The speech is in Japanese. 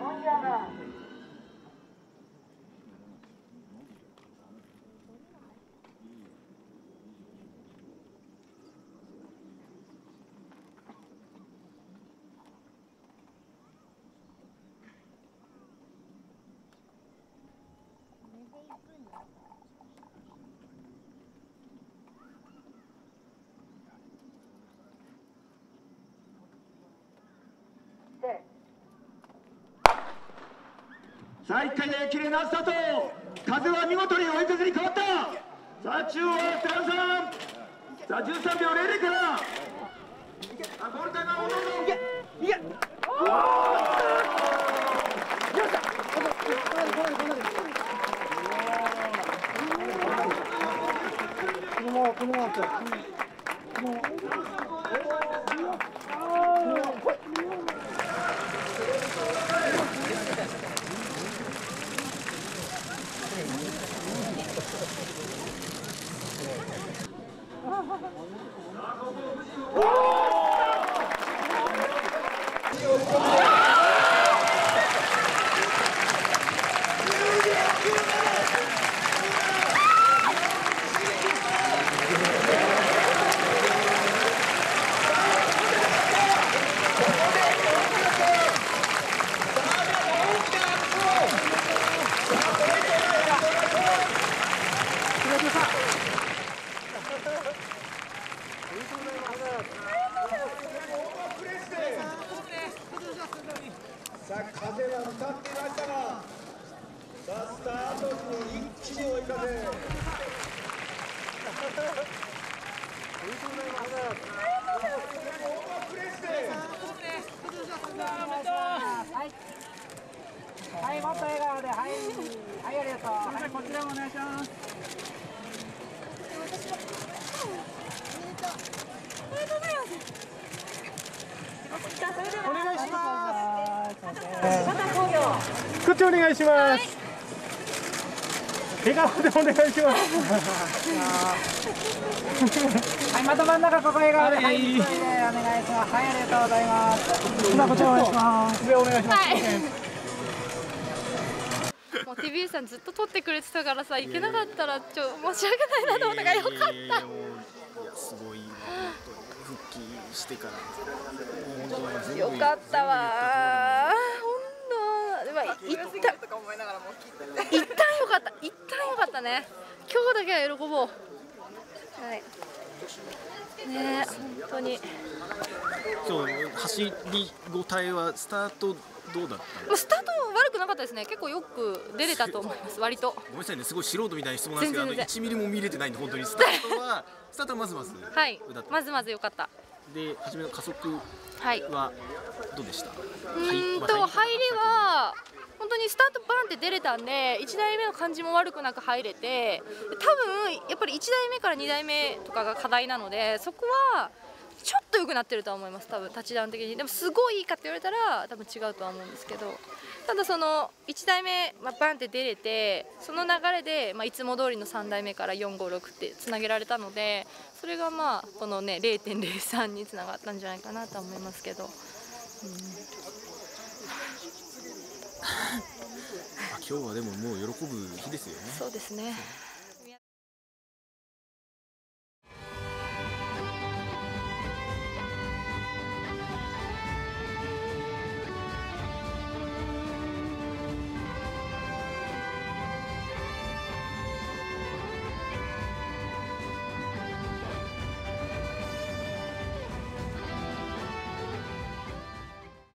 さあ1回で綺麗なスタート。風は見事に追い風に変わった。さあ中央は寺田さん。さあ13秒00から。ゴールタイムはどんどん。いけ。よっしゃ。このままさあ風は向かっていましたが、さあスタート時に一気に追い風。 はい、もっと笑顔で、はい、はい、ありがとう。はい、こちらもお願いします。お願いします。こっちお願いします。笑顔でお願いします。はい、また真ん中ここ笑顔で、はい、急いでお願いします。はい、ありがとうございます。今こちらお願いします。上お願いします。 もう TBS さんずっと撮ってくれてたからさ、行けなかったら申し訳ないなと思ったからよかった。 いやすごい復帰してからよかったわ。一旦よかった。一旦よかったね。今日だけは喜ぼう。はい。ね、本当に。 今日走りごたえはスタートどうだったの？ スタート悪くなかったですね。結構よく出れたと思います。割と。 ごめんなさいね、すごい素人みたいな質問なんですけど、1ミリも見れてないんで本当にスタートはまずまず。 はい。まずまず良かった。 で初めの加速はどうでした？ 入りは本当にスタートバンって出れたんで、1台目の感じも悪くなく入れて、多分やっぱり1台目から2台目とかが課題なので、そこはちょっと良くなってるとは思います。多分タッチダウン的に。でもすごいいいかって言われたら多分違うとは思うんですけど、ただその1台目、バンって出れて、その流れで、いつも通りの3台目から4、5、6ってつなげられたので、それがこのね 0.03 につながったんじゃないかなとは思いますけど。 今日はでももう喜ぶ日ですよね。 そうですね。